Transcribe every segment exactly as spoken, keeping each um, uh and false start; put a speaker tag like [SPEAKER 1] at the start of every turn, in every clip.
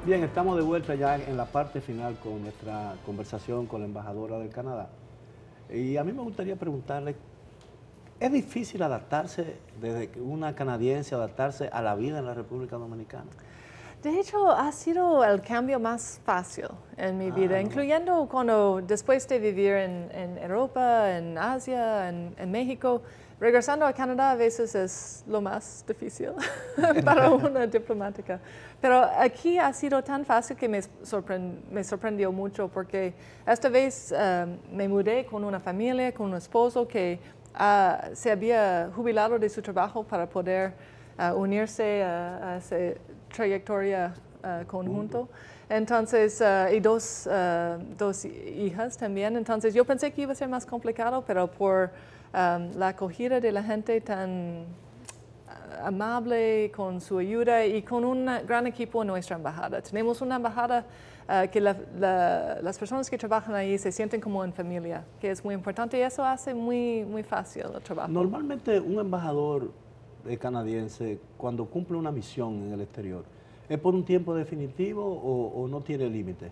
[SPEAKER 1] Bien, estamos de vuelta ya en la parte final con nuestra conversación con la embajadora del Canadá. Y a mí me gustaría preguntarle, ¿es difícil adaptarse, desde que una canadiense, adaptarse a la vida en la República Dominicana?
[SPEAKER 2] De hecho, ha sido el cambio más fácil en mi
[SPEAKER 1] Ah,
[SPEAKER 2] vida,
[SPEAKER 1] no.
[SPEAKER 2] incluyendo cuando después de vivir en, en Europa, en Asia, en, en México, regresando a Canadá a veces es lo más difícil para una diplomática. Pero aquí ha sido tan fácil que me, sorprend, me sorprendió mucho porque esta vez um, me mudé con una familia, con un esposo que uh, se había jubilado de su trabajo para poder uh, unirse a, a esa trayectoria uh, conjunto. Entonces, uh, y dos, uh, dos hijas también. Entonces, yo pensé que iba a ser más complicado, pero por um, la acogida de la gente tan uh, amable, con su ayuda y con un gran equipo en nuestra embajada. Tenemos una embajada uh, que la, la, las personas que trabajan ahí se sienten como en familia, que es muy importante y eso hace muy, muy fácil el trabajo.
[SPEAKER 1] Normalmente un embajador canadiense, cuando cumple una misión en el exterior, ¿es por un tiempo definitivo o, o no tiene límite?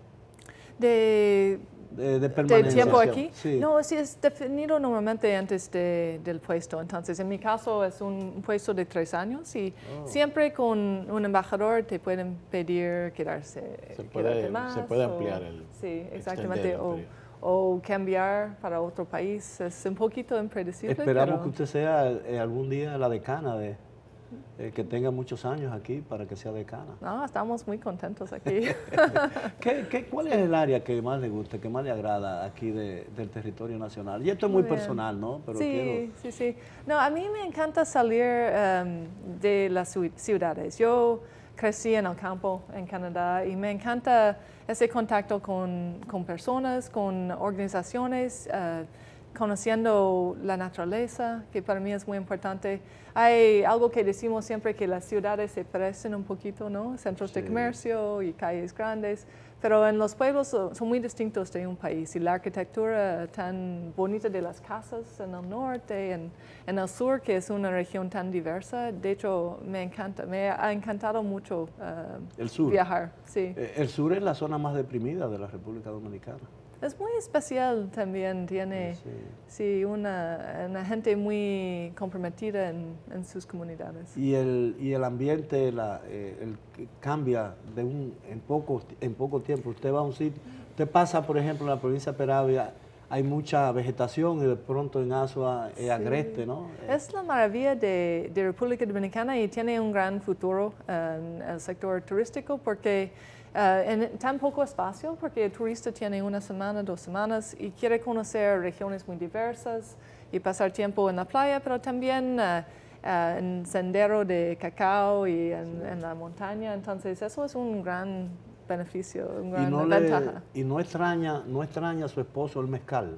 [SPEAKER 2] De,
[SPEAKER 1] de, de permanencia.
[SPEAKER 2] ¿De tiempo aquí?
[SPEAKER 1] Sí.
[SPEAKER 2] No, sí es definido normalmente antes de, del puesto. Entonces, en mi caso es un puesto de tres años y oh. siempre con un embajador te pueden pedir quedarse,
[SPEAKER 3] se puede,
[SPEAKER 2] quedarte más.
[SPEAKER 3] Se puede ampliar
[SPEAKER 2] o,
[SPEAKER 3] el
[SPEAKER 2] Sí, exactamente.
[SPEAKER 3] El
[SPEAKER 2] o, o cambiar para otro país. Es un poquito impredecible.
[SPEAKER 1] Esperamos
[SPEAKER 2] pero...
[SPEAKER 1] que usted sea eh, algún día la decana, de, eh, que tenga muchos años aquí para que sea decana.
[SPEAKER 2] No, estamos muy contentos aquí.
[SPEAKER 1] ¿Qué, qué, ¿Cuál es el área que más le gusta, que más le agrada aquí de, del territorio nacional? Y esto es muy, muy personal, ¿no?
[SPEAKER 2] Pero sí, quiero... sí, sí. No, a mí me encanta salir um, de las ciudades. Yo crecí en el campo en Canadá y me encanta ese contacto con, con personas, con organizaciones, uh, conociendo la naturaleza, que para mí es muy importante. Hay algo que decimos siempre, que las ciudades se parecen un poquito, ¿no? Centros sí. de comercio y calles grandes, pero en los pueblos son, son muy distintos de un país y la arquitectura tan bonita de las casas en el norte, en, en el sur, que es una región tan diversa, de hecho me encanta, me ha encantado mucho uh,
[SPEAKER 1] el sur.
[SPEAKER 2] viajar. Sí.
[SPEAKER 1] El sur es la zona más deprimida de la República Dominicana.
[SPEAKER 2] Es muy especial también, tiene sí. Sí, una, una gente muy comprometida en, en sus comunidades.
[SPEAKER 1] Y el, y el ambiente la, eh, el, cambia de un, en, poco, en poco tiempo. Usted va a un sitio, usted pasa, por ejemplo, en la provincia de Peravia, hay mucha vegetación y de pronto en Asua es sí. agreste, ¿no?
[SPEAKER 2] Es la maravilla de, de República Dominicana y tiene un gran futuro en el sector turístico porque Uh, en tan poco espacio, porque el turista tiene una semana, dos semanas y quiere conocer regiones muy diversas y pasar tiempo en la playa, pero también uh, uh, en sendero de cacao y en, sí. en la montaña. Entonces eso es un gran beneficio, una gran
[SPEAKER 1] y no
[SPEAKER 2] ventaja.
[SPEAKER 1] Le, y no extraña, no extraña a su esposo el mezcal.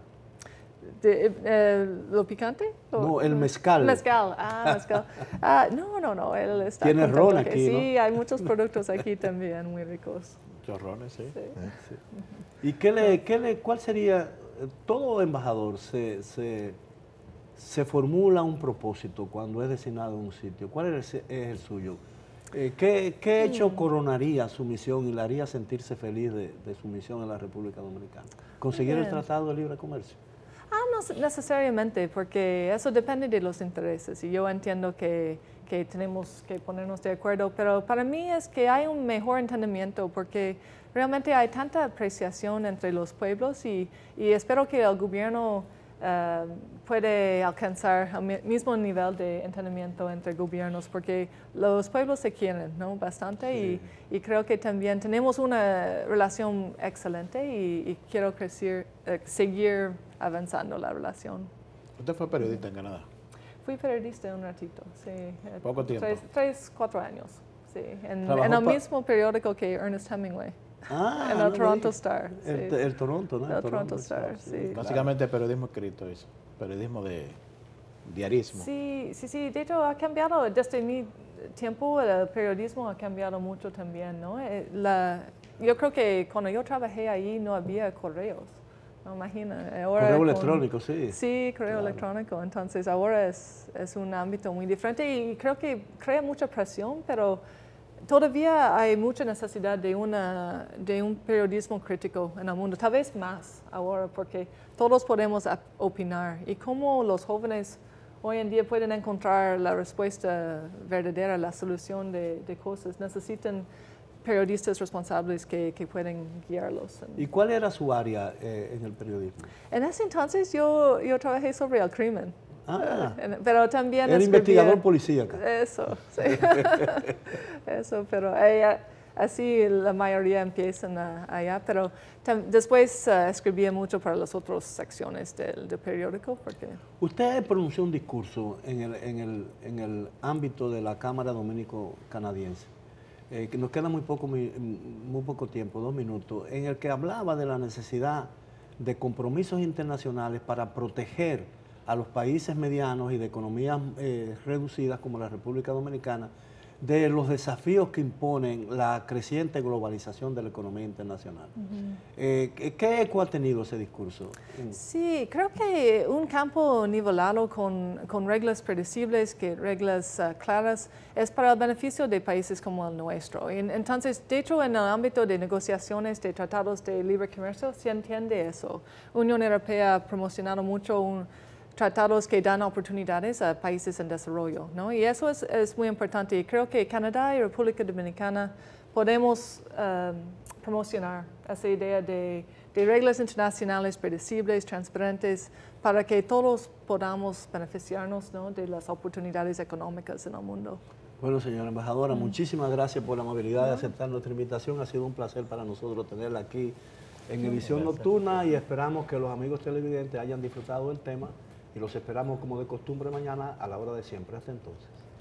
[SPEAKER 2] De, eh, ¿Lo picante? ¿O?
[SPEAKER 1] No, el mezcal.
[SPEAKER 2] Mezcal, ah, mezcal. Ah, no, no, no, él está
[SPEAKER 1] Tiene ron aquí,
[SPEAKER 2] que,
[SPEAKER 1] ¿no?
[SPEAKER 2] Sí, hay muchos productos aquí también muy ricos.
[SPEAKER 3] Chorrones, sí. sí.
[SPEAKER 1] sí. ¿Y qué le, qué le, cuál sería, todo embajador se, se, se formula un propósito cuando es designado a un sitio? ¿Cuál es el, es el suyo? Eh, ¿Qué, qué hecho coronaría su misión y le haría sentirse feliz de, de su misión en la República Dominicana? ¿Conseguir el Tratado de Libre Comercio?
[SPEAKER 2] Ah, no necesariamente, porque eso depende de los intereses y yo entiendo que, que tenemos que ponernos de acuerdo, pero para mí es que hay un mejor entendimiento porque realmente hay tanta apreciación entre los pueblos y, y espero que el gobierno uh, puede alcanzar el mismo nivel de entendimiento entre gobiernos porque los pueblos se quieren, ¿no? Bastante sí. y, y creo que también tenemos una relación excelente y, y quiero crecer, uh, seguir avanzando la relación.
[SPEAKER 3] ¿Usted fue periodista en Canadá?
[SPEAKER 2] Fui periodista un ratito, sí.
[SPEAKER 3] ¿Poco tiempo?
[SPEAKER 2] Tres, tres cuatro años, sí. En, en el mismo periódico que Ernest Hemingway.
[SPEAKER 1] Ah,
[SPEAKER 2] en el
[SPEAKER 1] no
[SPEAKER 2] Toronto Star.
[SPEAKER 1] El,
[SPEAKER 2] sí.
[SPEAKER 1] el Toronto, ¿no?
[SPEAKER 2] El, el Toronto, Toronto Star, Star, sí.
[SPEAKER 3] Básicamente claro. periodismo escrito eso, periodismo de diarismo.
[SPEAKER 2] Sí, sí, sí. De hecho, ha cambiado desde mi tiempo, el periodismo ha cambiado mucho también, ¿no? La, yo creo que cuando yo trabajé ahí no había correos. No imagina. Ahora
[SPEAKER 1] correo
[SPEAKER 2] con,
[SPEAKER 1] electrónico, sí.
[SPEAKER 2] Sí, correo claro. electrónico. Entonces ahora es, es un ámbito muy diferente y creo que crea mucha presión, pero todavía hay mucha necesidad de, una, de un periodismo crítico en el mundo, tal vez más ahora, porque todos podemos opinar. Y cómo los jóvenes hoy en día pueden encontrar la respuesta verdadera, la solución de, de cosas, necesitan periodistas responsables que, que pueden guiarlos.
[SPEAKER 1] ¿Y cuál era su área eh, en el periodismo?
[SPEAKER 2] En ese entonces yo, yo trabajé sobre el crimen.
[SPEAKER 1] Ah,
[SPEAKER 2] Uh, pero también
[SPEAKER 1] era
[SPEAKER 2] escribía,
[SPEAKER 1] investigador policíaco.
[SPEAKER 2] Eso, sí. Eso, pero ella, así la mayoría empiezan a, allá, pero tam, después uh, escribía mucho para las otras secciones del, del periódico. Porque...
[SPEAKER 1] Usted pronunció un discurso en el, en el, en el ámbito de la Cámara Dominico-Canadiense, eh, que nos queda muy poco, muy, muy poco tiempo, dos minutos, en el que hablaba de la necesidad de compromisos internacionales para proteger a los países medianos y de economías eh, reducidas como la República Dominicana de los desafíos que imponen la creciente globalización de la economía internacional. Uh-huh. eh, ¿Qué eco ha tenido ese discurso?
[SPEAKER 2] Sí, creo que un campo nivelado con, con reglas predecibles, que reglas uh, claras, es para el beneficio de países como el nuestro. Y, entonces, de hecho, en el ámbito de negociaciones de tratados de libre comercio, se entiende eso. Unión Europea ha promocionado mucho un tratados que dan oportunidades a países en desarrollo, ¿no? Y eso es, es muy importante. Y creo que Canadá y República Dominicana podemos um, promocionar esa idea de, de reglas internacionales predecibles, transparentes, para que todos podamos beneficiarnos, ¿no?, de las oportunidades económicas en el mundo.
[SPEAKER 1] Bueno, señora embajadora, mm. muchísimas gracias por la amabilidad mm. de aceptar nuestra invitación. Ha sido un placer para nosotros tenerla aquí en Edición Nocturna y esperamos que los amigos televidentes hayan disfrutado del tema. Y los esperamos como de costumbre mañana a la hora de siempre. Hasta entonces.